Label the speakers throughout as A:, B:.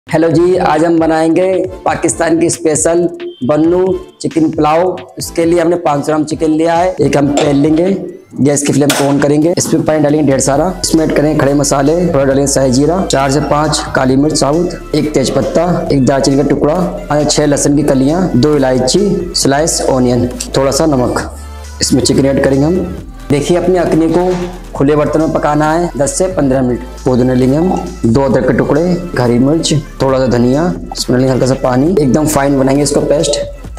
A: Hello जी, आज हम बनाएंगे पाकिस्तान की स्पेशल बन्नू चिकन पुलाव। इसके लिए हमने 500 ग्राम चिकन लिया है। एक हम पैन लेंगे, गैस की फ्लेम को ऑन करेंगे, इसमें पानी डालेंगे ढेर सारा। इसमें ऐड करेंगे खड़े मसाले, थोड़ा डालेंगे शाही जीरा, 4 से 5 काली मिर्च साबुत, 1 तेज पत्ता, 1 दालचीनी का टुकड़ा, 6 लहसुन की कलियां, 2 इलायची, स्लाइस ऑनियन, थोड़ा सा नमक। इसमें चिकन ऐड करेंगे हम। देखिए, अपनी अखनी को खुले बर्तन में पकाना है 10 से 15 मिनट। पुदीना लेंगे हम, 2 अदरक के टुकड़े, हरी मिर्च, थोड़ा सा धनिया, इसमें लेंगे हल्का सा पानी। एकदम फाइन बनाएंगे इसको पेस्ट।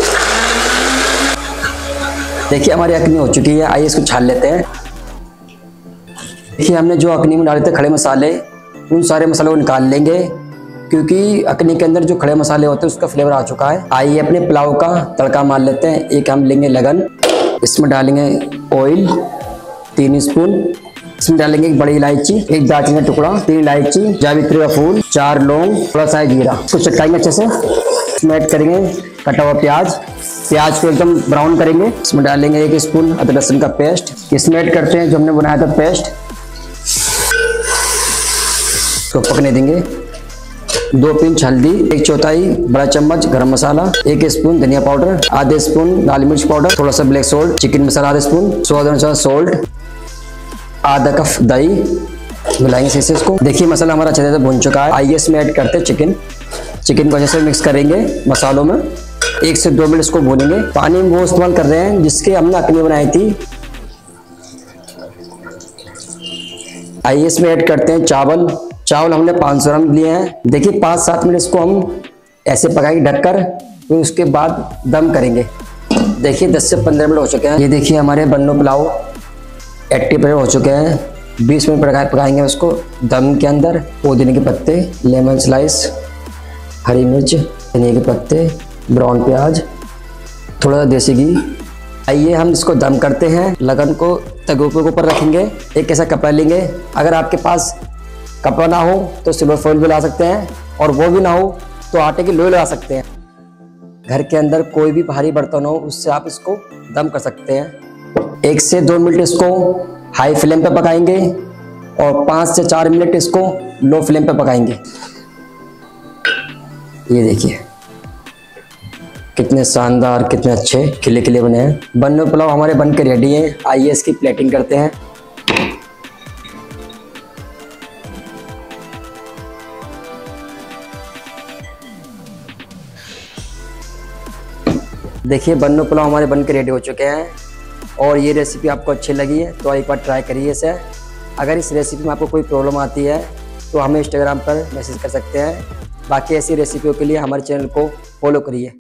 A: देखिए, हमारी अखनी हो चुकी है। आइए इसको छान लेते हैं। देखिए, हमने जो अखनी में डाले थे खड़े मसाले, उन सारे मसालों को निकाल लेंगे, क्योंकि अखनी के अंदर जो खड़े मसाले होते हैं उसका फ्लेवर आ चुका है। आइए अपने पुलाव का तड़का मार लेते हैं। एक हम लेंगे लगन, इसमें डालेंगे ऑयल 3 स्पून, इसमें डालेंगे 1 बड़ी इलायची, 1 दालचीनी का टुकड़ा, 3 इलायची, जावित्री का फूल, 4 लौंग, थोड़ा सा जीरा। इसको चटकाएंगे अच्छे से। इसमें ऐड करेंगे कटा हुआ प्याज को एकदम ब्राउन करेंगे। इसमें डालेंगे 1 स्पून अदरक लहसुन का पेस्ट। इसमें ऐड करते हैं जो हमने बनाया था पेस्ट, इसको पकने देंगे। 2 पिंच हल्दी, 1/4 बड़ा चम्मच गरम मसाला, 1 स्पून धनिया पाउडर, आधे स्पून लाल मिर्च पाउडर, थोड़ा सा ब्लैक सॉल्ट, चिकन मसाला आधे स्पून, स्वाद अनुसार सॉल्ट, आधा कप दही मिलाएंगे इसे से इसको। देखिए, मसाला हमारा अच्छे से भुन चुका है। आइए इसमें ऐड करते हैं चिकन को अच्छे से मिक्स करेंगे मसालों में। 1 से 2 मिनट इसको भूनेंगे। पानी वो इस्तेमाल कर रहे हैं जिसके हमने अखनी बनाई थी। आइए इसमें ऐड करते हैं चावल हमने 500 ग्राम लिए हैं। देखिए, 5-7 मिनट इसको हम ऐसे पकाएंगे ढककर, फिर उसके बाद दम करेंगे। देखिए, 10 से 15 मिनट हो चुके हैं। ये देखिए, हमारे बन्नू पुलाव 80% हो चुके हैं। 20 मिनट पकाएंगे उसको दम के अंदर। पुदीने के पत्ते, लेमन स्लाइस, हरी मिर्च, धनिया के पत्ते, ब्राउन प्याज, थोड़ा सा देसी घी। आइए हम इसको दम करते हैं। लगन को तवे के ऊपर रखेंगे। एक ऐसा कपड़ा लेंगे, अगर आपके पास कपड़ा ना हो तो सिल्वर फॉइल भी ला सकते हैं, और वो भी ना हो तो आटे की लोई लगा सकते हैं। घर के अंदर कोई भी भारी बर्तन हो, उससे आप इसको दम कर सकते हैं। 1 से 2 मिनट इसको हाई फ्लेम पे पकाएंगे और 5 से 4 मिनट इसको लो फ्लेम पे पकाएंगे। ये देखिए, कितने शानदार, कितने अच्छे खिले खिले बने हैं। बन्नू पुलाव हमारे बन के रेडी है। आइए इसकी प्लेटिंग करते हैं। देखिए, बन्नू पुलाव हमारे बन के रेडी हो चुके हैं। और ये रेसिपी आपको अच्छी लगी है तो एक बार ट्राई करिए इसे। अगर इस रेसिपी में आपको कोई प्रॉब्लम आती है तो हमें इंस्टाग्राम पर मैसेज कर सकते हैं। बाकी ऐसी रेसिपियों के लिए हमारे चैनल को फॉलो करिए।